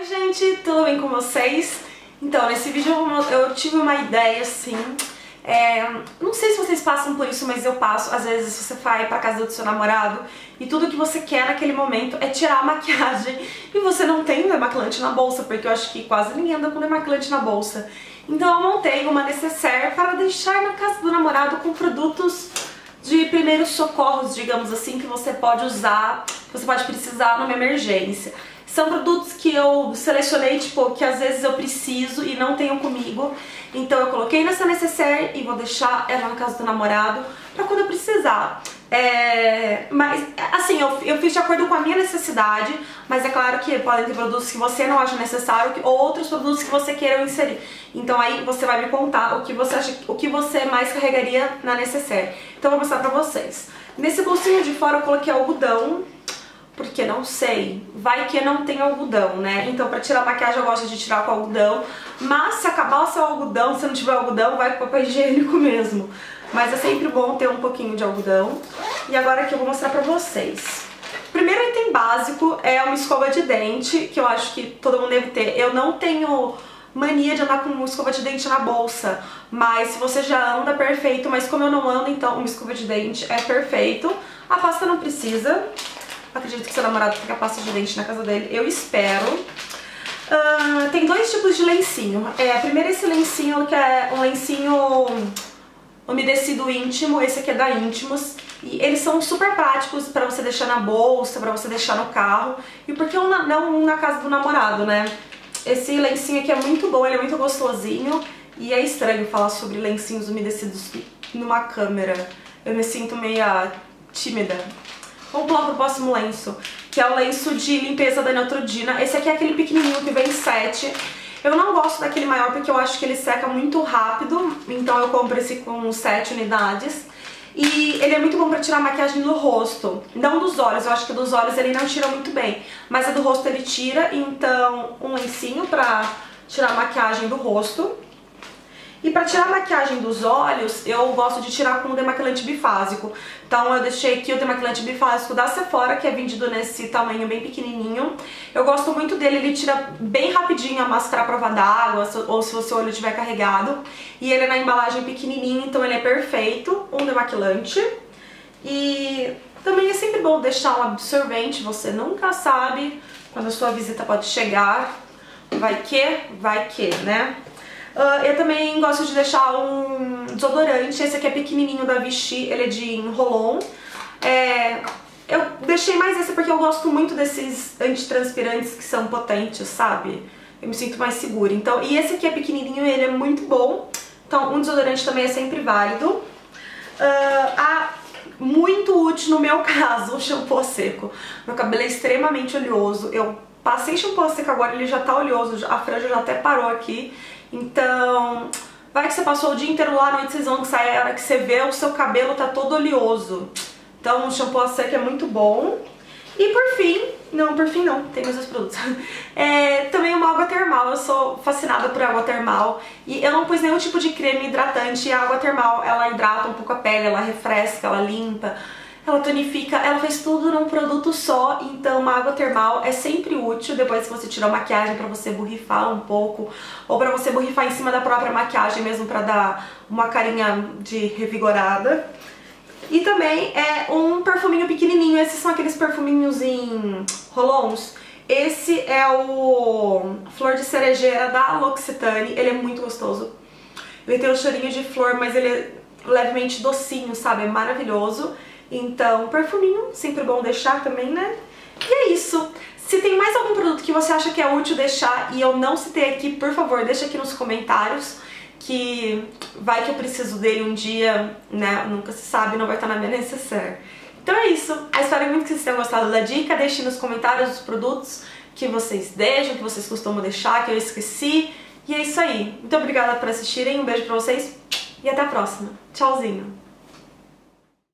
Oi gente, tudo bem com vocês? Então, nesse vídeo eu tive uma ideia assim, não sei se vocês passam por isso, mas eu passo. Às vezes você vai pra casa do seu namorado e tudo que você quer naquele momento é tirar a maquiagem e você não tem um demaquilante na bolsa, porque eu acho que quase ninguém anda com demaquilante na bolsa. Então eu montei uma necessaire para deixar na casa do namorado com produtos de primeiros socorros, digamos assim, que você pode usar, que você pode precisar numa emergência. São produtos que eu selecionei, tipo, que às vezes eu preciso e não tenho comigo. Então eu coloquei nessa necessaire e vou deixar ela na casa do namorado pra quando eu precisar. Mas, assim, eu fiz de acordo com a minha necessidade, mas é claro que podem ter produtos que você não acha necessário ou outros produtos que você queira inserir. Então aí você vai me contar o que você acha, o que você mais carregaria na necessaire. Então eu vou mostrar pra vocês. Nesse bolsinho de fora eu coloquei algodão, porque não sei, vai que não tem algodão, né? Então pra tirar maquiagem eu gosto de tirar com algodão, mas se acabar o seu algodão, se não tiver algodão, vai com papel higiênico mesmo. Mas é sempre bom ter um pouquinho de algodão. E agora aqui eu vou mostrar pra vocês. O primeiro item básico é uma escova de dente, que eu acho que todo mundo deve ter. Eu não tenho mania de andar com uma escova de dente na bolsa, mas se você já anda, perfeito. Mas como eu não ando, então uma escova de dente é perfeito. A pasta não precisa. Acredito que seu namorado tenha pasta de dente na casa dele, eu espero. Tem dois tipos de lencinho. Primeiro esse lencinho, que é um lencinho umedecido íntimo, esse aqui é da Intimus. E eles são super práticos pra você deixar na bolsa, pra você deixar no carro. E por que não na casa do namorado, né? Esse lencinho aqui é muito bom, ele é muito gostosinho. E é estranho falar sobre lencinhos umedecidos numa câmera. Eu me sinto meio tímida. Vamos pular pro próximo lenço, que é o lenço de limpeza da Neutrogena. Esse aqui é aquele pequenininho que vem 7. Eu não gosto daquele maior porque eu acho que ele seca muito rápido, então eu compro esse com 7 unidades. E ele é muito bom pra tirar a maquiagem do rosto, não dos olhos. Eu acho que dos olhos ele não tira muito bem, mas a do rosto ele tira, então um lencinho pra tirar a maquiagem do rosto. E pra tirar a maquiagem dos olhos, eu gosto de tirar com o demaquilante bifásico. Então eu deixei aqui o demaquilante bifásico da Sephora, que é vendido nesse tamanho bem pequenininho. Eu gosto muito dele, ele tira bem rapidinho a máscara à prova d'água, ou se o seu olho estiver carregado. E ele é na embalagem pequenininho, então ele é perfeito, um demaquilante. E também é sempre bom deixar um absorvente, você nunca sabe quando a sua visita pode chegar. Vai que, né? Eu também gosto de deixar um desodorante, esse aqui é pequenininho da Vichy, ele é de roll-on. Eu deixei mais esse porque eu gosto muito desses antitranspirantes que são potentes, sabe? Eu me sinto mais segura. Então, e esse aqui é pequenininho e ele é muito bom, então um desodorante também é sempre válido. Muito útil no meu caso, o shampoo seco. Meu cabelo é extremamente oleoso, eu passei shampoo seco agora, ele já tá oleoso, a franja já até parou aqui. Então, vai que você passou o dia inteiro lá, à noite vocês vão sair, a hora que você vê, o seu cabelo tá todo oleoso. Então, o shampoo seco é muito bom. E por fim não, tem mais dois produtos. Também uma água termal, eu sou fascinada por água termal. E eu não pus nenhum tipo de creme hidratante, e a água termal, ela hidrata um pouco a pele, ela refresca, ela limpa, ela tonifica, ela fez tudo num produto só. Então uma água termal é sempre útil depois que você tirou a maquiagem, pra você borrifar um pouco, ou pra você borrifar em cima da própria maquiagem mesmo, pra dar uma carinha de revigorada. E também é um perfuminho pequenininho, esses são aqueles perfuminhos em roll-ons. Esse é o Flor de Cerejeira da L'Occitane, ele é muito gostoso. Ele tem um cheirinho de flor, mas ele é levemente docinho, sabe? É maravilhoso. Então, perfuminho, sempre bom deixar também, né? E é isso. Se tem mais algum produto que você acha que é útil deixar e eu não citei aqui, por favor, deixa aqui nos comentários, que vai que eu preciso dele um dia, né? Nunca se sabe, não vai estar na minha necessaire. Então é isso. Eu espero muito que vocês tenham gostado da dica. Deixem nos comentários os produtos que vocês deixam, que vocês costumam deixar, que eu esqueci. E é isso aí. Muito obrigada por assistirem, um beijo pra vocês e até a próxima. Tchauzinho!